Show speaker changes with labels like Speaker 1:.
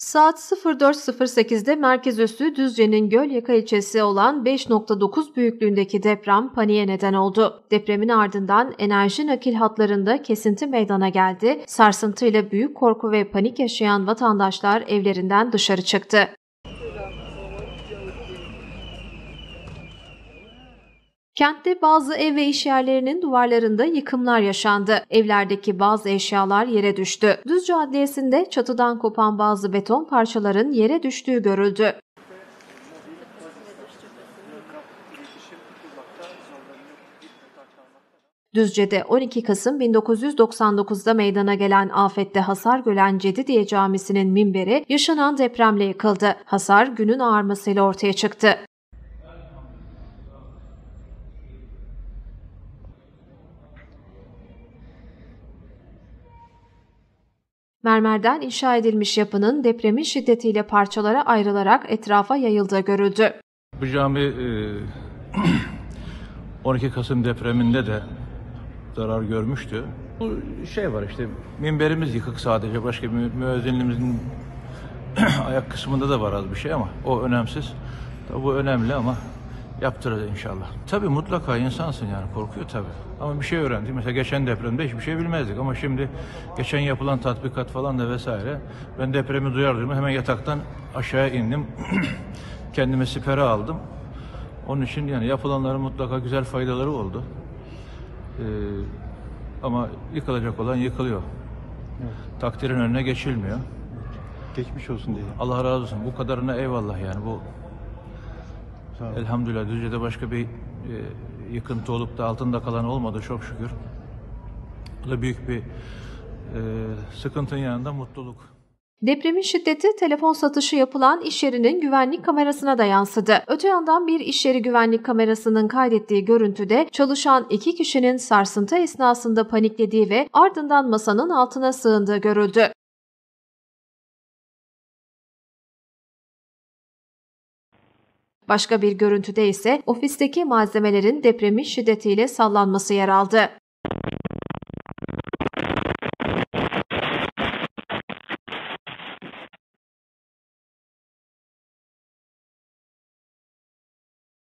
Speaker 1: Saat 04.08'de merkez üssü Düzce'nin Gölyaka ilçesi olan 5.9 büyüklüğündeki deprem paniğe neden oldu. Depremin ardından enerji nakil hatlarında kesinti meydana geldi. Sarsıntıyla büyük korku ve panik yaşayan vatandaşlar evlerinden dışarı çıktı. Kentte bazı ev ve iş yerlerinin duvarlarında yıkımlar yaşandı. Evlerdeki bazı eşyalar yere düştü. Düzce Adliyesi'nde çatıdan kopan bazı beton parçaların yere düştüğü görüldü. Düzce'de 12 Kasım 1999'da meydana gelen afette hasar gören Cedidiye Camisi'nin minberi yaşanan depremle yıkıldı. Hasar günün ağarmasıyla ortaya çıktı. Mermerden inşa edilmiş yapının depremin şiddetiyle parçalara ayrılarak etrafa yayıldığı görüldü.
Speaker 2: Bu cami 12 Kasım depreminde de zarar görmüştü. Bu var işte, minberimiz yıkık sadece, başka müezzinliğimizin ayak kısmında da var az bir şey ama o önemsiz. Tabii bu önemli ama yaptırırız inşallah. Tabii mutlaka insansın, yani korkuyor tabii. Ama bir şey öğrendik. Mesela geçen depremde hiçbir şey bilmezdik ama şimdi geçen yapılan tatbikat falan da vesaire. Ben depremi duyar duymaz hemen yataktan aşağıya indim. Kendime sipere aldım. Onun için yani yapılanların mutlaka güzel faydaları oldu. Ama yıkılacak olan yıkılıyor. Evet. Takdirin önüne geçilmiyor.
Speaker 3: Geçmiş olsun diye.
Speaker 2: Allah razı olsun. Bu kadarına eyvallah yani. Bu elhamdülillah Düzce'de başka bir yıkıntı olup da altında kalan olmadı çok şükür. Bu da büyük bir sıkıntının yanında mutluluk.
Speaker 1: Depremin şiddeti telefon satışı yapılan iş yerinin güvenlik kamerasına da yansıdı. Öte yandan bir iş yeri güvenlik kamerasının kaydettiği görüntüde çalışan 2 kişinin sarsıntı esnasında paniklediği ve ardından masanın altına sığındığı görüldü. Başka bir görüntüde ise ofisteki malzemelerin depremin şiddetiyle sallanması yer aldı.